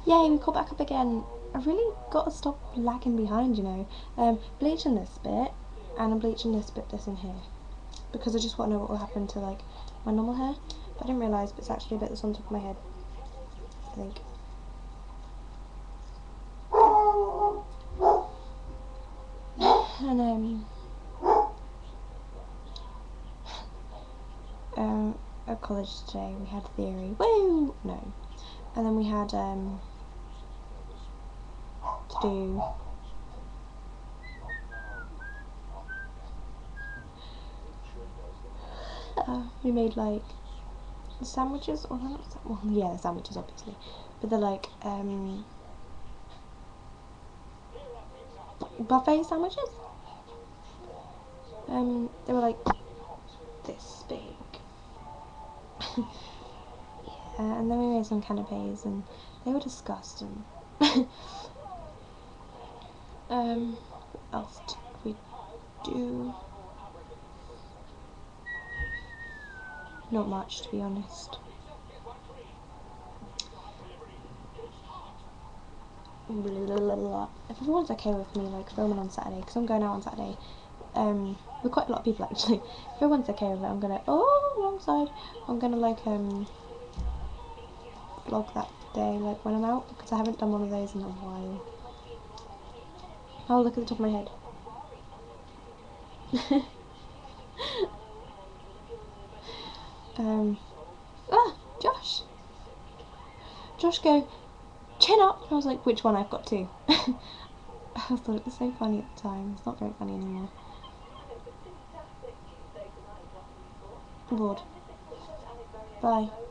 Yay, we caught back up again. I really got to stop lagging behind, you know. Bleaching this bit, and I'm bleaching this bit that's in here. Because I just want to know what will happen to, like, my normal hair. But I didn't realise, but it's actually a bit that's on top of my head, I think. And, at college today we had theory. Woo! No. And then we had, to do... we made, like, sandwiches, or not, well, yeah, sandwiches, obviously. But they're, like, buffet sandwiches? They were, like, this big. Yeah, and then we made some canapes, and they were disgusting. What else did we do? Not much, to be honest. If everyone's okay with me, like, filming on Saturday, because I'm going out on Saturday, with quite a lot of people, actually. If everyone's okay with it, I'm gonna, oh, wrong side, I'm gonna, like, vlog that day, like, when I'm out, because I haven't done one of those in a while. Oh, look at the top of my head. Josh! Josh go, chin up! And I was like, which one? I've got two. I thought it was so funny at the time. It's not very funny anymore. I'm bored. Bye.